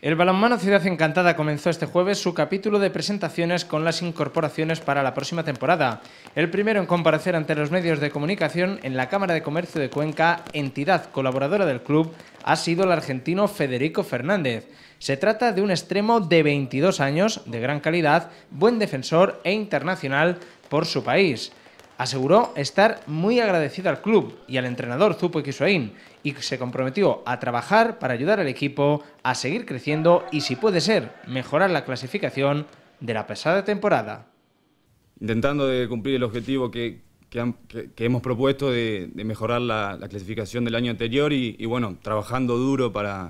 El balonmano Ciudad Encantada comenzó este jueves su capítulo de presentaciones con las incorporaciones para la próxima temporada. El primero en comparecer ante los medios de comunicación en la Cámara de Comercio de Cuenca, entidad colaboradora del club, ha sido el argentino Federico Fernández. Se trata de un extremo de 22 años, de gran calidad, buen defensor e internacional por su país. Aseguró estar muy agradecido al club y al entrenador Zupo Equisuain y se comprometió a trabajar para ayudar al equipo a seguir creciendo y, si puede ser, mejorar la clasificación de la pasada temporada. Intentando de cumplir el objetivo que hemos propuesto de mejorar la clasificación del año anterior y bueno, trabajando duro para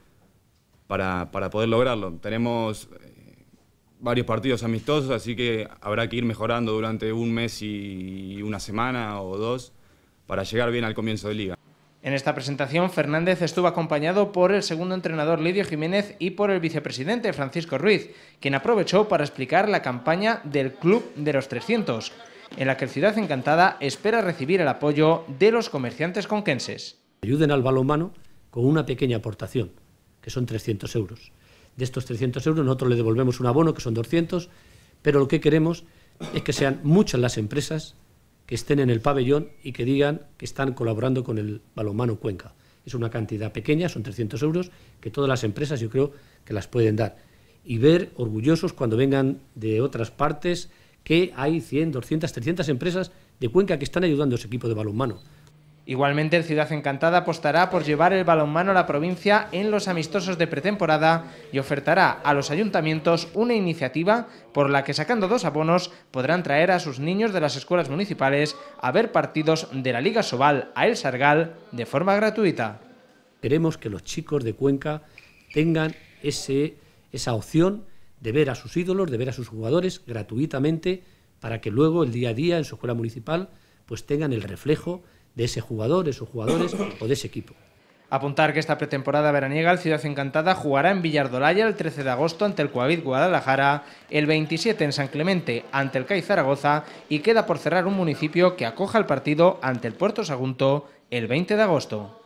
poder lograrlo. Tenemos varios partidos amistosos, así que habrá que ir mejorando durante un mes y una semana o dos para llegar bien al comienzo de liga. En esta presentación, Fernández estuvo acompañado por el segundo entrenador Lidio Jiménez y por el vicepresidente Francisco Ruiz, quien aprovechó para explicar la campaña del Club de los 300, en la que el Ciudad Encantada espera recibir el apoyo de los comerciantes conquenses. Ayuden al balonmano con una pequeña aportación, que son 300 euros. De estos 300 euros nosotros le devolvemos un abono, que son 200, pero lo que queremos es que sean muchas las empresas que estén en el pabellón y que digan que están colaborando con el balonmano Cuenca. Es una cantidad pequeña, son 300 euros, que todas las empresas yo creo que las pueden dar. Y ver orgullosos cuando vengan de otras partes que hay 100, 200, 300 empresas de Cuenca que están ayudando a ese equipo de balonmano. Igualmente, el Ciudad Encantada apostará por llevar el balonmano a la provincia en los amistosos de pretemporada y ofertará a los ayuntamientos una iniciativa por la que, sacando 2 abonos, podrán traer a sus niños de las escuelas municipales a ver partidos de la Liga Sobal a El Sargal de forma gratuita. Queremos que los chicos de Cuenca tengan esa opción de ver a sus ídolos, de ver a sus jugadores gratuitamente, para que luego el día a día en su escuela municipal pues tengan el reflejo de ese jugador, de esos jugadores o de ese equipo. Apuntar que esta pretemporada veraniega el Ciudad Encantada jugará en Villardolaya el 13 de agosto ante el Coavit Guadalajara, el 27 en San Clemente ante el CAI Zaragoza y queda por cerrar un municipio que acoja el partido ante el Puerto Sagunto el 20 de agosto.